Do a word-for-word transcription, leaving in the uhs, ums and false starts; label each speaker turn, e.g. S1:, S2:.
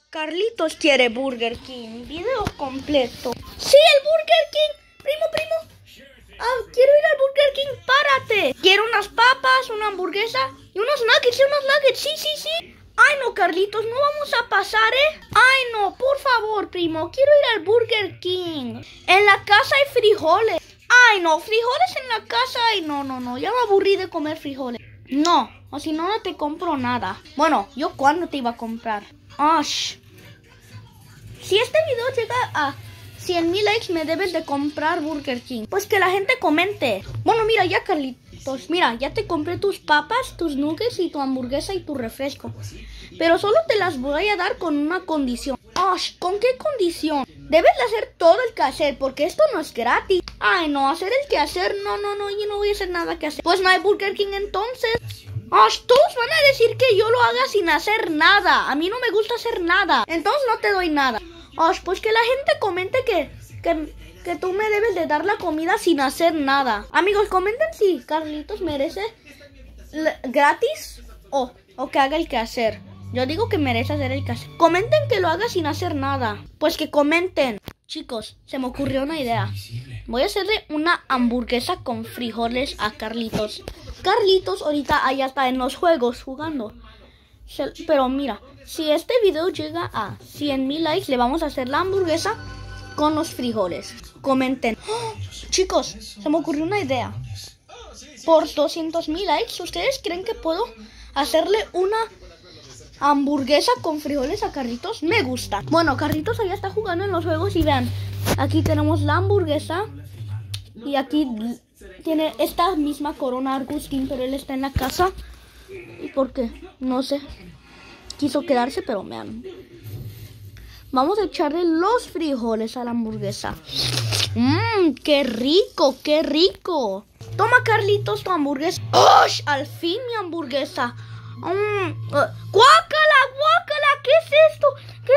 S1: Carlitos quiere Burger King. Video completo. ¡Sí, el Burger King! Primo, primo. Ah, quiero ir al Burger King. ¡Párate! Quiero unas papas, una hamburguesa y unos nuggets y unos nuggets. Sí, sí, sí. Ay, no, Carlitos, no vamos a pasar, ¿eh? Ay, no, por favor, primo. Quiero ir al Burger King. En la casa hay frijoles. Ay, no, frijoles en la casa. Ay, no, no, no. Ya me aburrí de comer frijoles. No, o si no, no te compro nada. Bueno, ¿yo cuándo te iba a comprar? Ash. Si este video llega a cien mil likes, me debes de comprar Burger King. Pues que la gente comente. Bueno, mira, ya, Carlitos. Mira, ya te compré tus papas, tus nuggets y tu hamburguesa y tu refresco. Pero solo te las voy a dar con una condición. Ash, ¿con qué condición? Debes de hacer todo el quehacer, porque esto no es gratis. Ay, no, hacer el quehacer, no, no, no, yo no voy a hacer nada que hacer. Pues no hay Burger King entonces. Ash, todos van a decir que yo lo haga sin hacer nada. A mí no me gusta hacer nada. Entonces no te doy nada. Ash, pues que la gente comente que, que, que tú me debes de dar la comida sin hacer nada. Amigos, comenten si Carlitos merece gratis o, o que haga el quehacer. Yo digo que merece hacer el quehacer. Comenten que lo haga sin hacer nada. Pues que comenten. Chicos, se me ocurrió una idea. Voy a hacerle una hamburguesa con frijoles a Carlitos. Carlitos ahorita allá está en los juegos jugando. Pero mira, si este video llega a cien mil likes, le vamos a hacer la hamburguesa con los frijoles. Comenten. ¡Oh! Chicos, se me ocurrió una idea. Por doscientos mil likes, ¿ustedes creen que puedo hacerle una hamburguesa con frijoles a Carlitos? Me gusta. Bueno, Carlitos allá está jugando en los juegos y vean, aquí tenemos la hamburguesa y aquí tiene esta misma corona Argustín, pero él está en la casa. ¿Y por qué? No sé. Quiso quedarse, pero vean. Vamos a echarle los frijoles a la hamburguesa. Mmm, qué rico, qué rico. Toma, Carlitos, tu hamburguesa. ¡Ush! Al fin mi hamburguesa. Mm, uh, ¡Guácala, guácala! ¿Qué es esto? ¿Qué